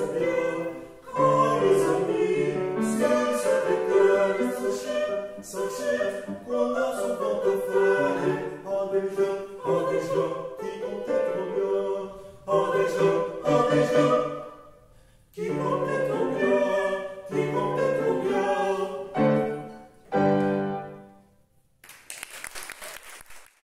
bien. Quand les amis, s'ils se déclarent, sachez qu'on a souvent affaire à des gens qui vont être